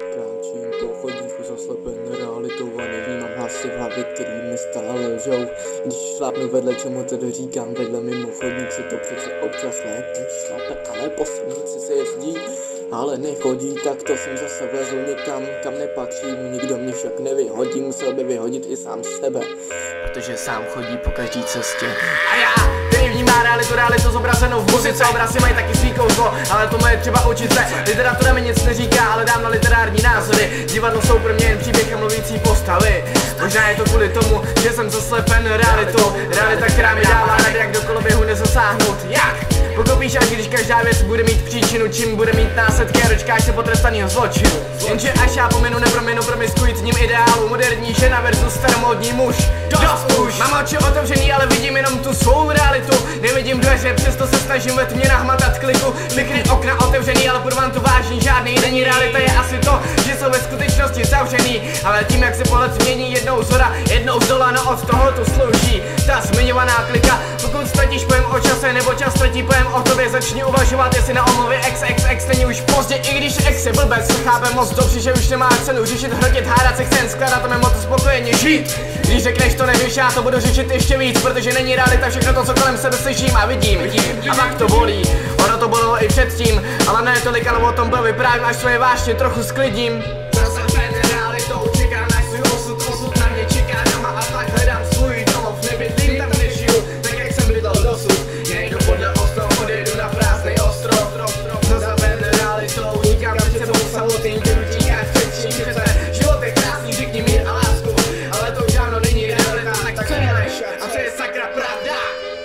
Kráčím po chodníku zaslepen realitou a nevnímám hlasy v hlavě, který mi stále lžou. Když šlápnu vedle, čemu tedy říkám, vedle mimo chodník si to přece občas lépe šlape, ale po silnici se jezdí, ale nechodí, tak to jsem zase vlezl někam, kam nepatřím, nikdo mě však nevyhodí, musel by vyhodit i sám sebe, protože sám chodí po každý cestě. A já, který vnímá realitu zobrazenou v muzice, obrazy mají taky svý kouzlo, ale tomu je třeba učit se. Literatura mi nic neříká, ale dám na literární názory. Divadlo jsou pro mě jen příběh a mluvící postavy. Možná je to kvůli tomu, že jsem zaslepen realitou. Realita, která mi dává rady, jak do koloběhu nezasáhnout. Jak? Pokopíš, až když každá věc bude mít příčinu, čím bude mít následky a dočkáš se potrestanýho zločinu. Jenže až já pominu, neprominu promiskujícím ideálu, moderní žena versus staromódní muž. Dost už! Mám oči otevřený, ale vidím jenom tu svou realitu. Nevidím dveře, přesto se snažím ve tmě nahmatat kliku. Mikry okna otevřený, ale pod vám to vážný žádný není. Realita je asi to, že jsou ve skutečnosti zavřený. Ale tím, jak se pohled změní, jednou zhora, jednou zdola, no od toho tu slouží ta zmiňovaná klika. Pokud ztratíš pojem o čase, nebo čas ztratí pojem o tobě, začni uvažovat, jestli na omluvy XXX není už pozdě. I když ex je blbec, chápe moc dobře, že už nemá cenu řešit, hrotit, hádat se chce, skládat to moc spokojeně žít. Když řekneš to nevíš, já to budu řešit ještě víc, protože není realita všechno to, co kolem sebe slyším a vidím. A pak to bolí, ono to bolelo i předtím, ale ne tolik, ale o tom bylo vyprávím, až svoje vášně trochu sklidím. Zaslepen realitou, čekám na svůj osud na mě čeká doma a tak hledám svůj domov, nebydlím tam, nežiju, tak jak jsem bydlel dosud. Nejdu podle ostrov, odjedu na prázdnej ostrov. Zaslepen realitou, utíkám před sebou samotným, ty utíkáš před čím chceš. Život je krásný, řekni mír a lásku, ale to už dávno není realita, tak co je lež a co je sakra pravda?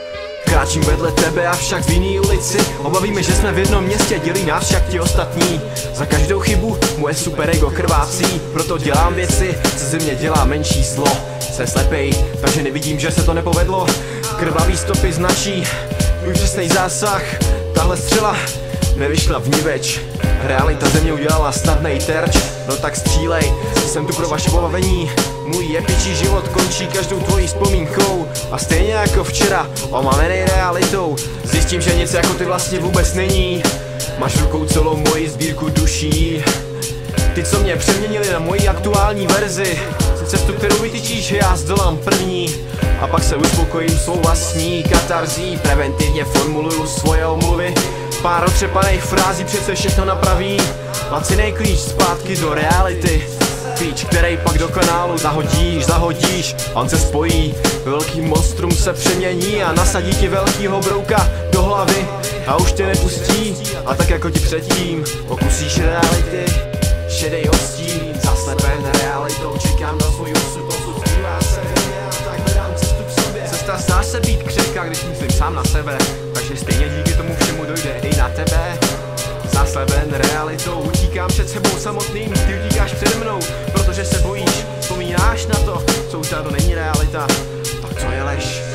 Kráčím vedle tebe, avšak v jiný ulici. Obavíme, že jsme v jednom městě, dělí nás však ti ostatní. Za každou chybu moje superego krvácí, proto dělám věci, co ze mě dělá menší zlo. Jsem slepej, takže nevidím, že se to nepovedlo. Krvavý stopy značí můj přesnej zásah. Tahle střela nevyšla vniveč. Realita ze mě udělala snadnej terč. No tak střílej, jsem tu pro vaše pobavení. Můj jepičí život končí každou tvojí vzpomínkou. A stejně jako včera, omamenej realitou, zjistím, že nic jako ty vlastně vůbec není. Máš v rukou celou moji sbírku duší. Ty, co mě přeměnili na moji aktuální verzi. Cestu, kterou vytyčíš, já zdolám první. A pak se uspokojím svou vlastní katarzí. Preventivně formuluju svoje omluvy. Pár otřepaných frází přece všechno napraví. Lacinej klíč zpátky do reality. Klíč, který pak do kanálu zahodíš, on se spojí. Velký monstrum se přemění a nasadí ti velkýho brouka do hlavy. A už tě nepustí, a tak jako ti předtím pokusíš reality. Šedej odstín, zaslepen realitou, čekám na svůj osud zbývá se a tak hledám cestu k sobě. Cesta zdá se být křehká, když myslím sám na sebe, takže stejně díky tomu všemu dojde i na tebe. Zaslepen realitou, utíkám před sebou samotným, ty utíkáš přede mnou, protože se bojíš, vzpomínáš na to, co už dávno není realita, tak co je lež?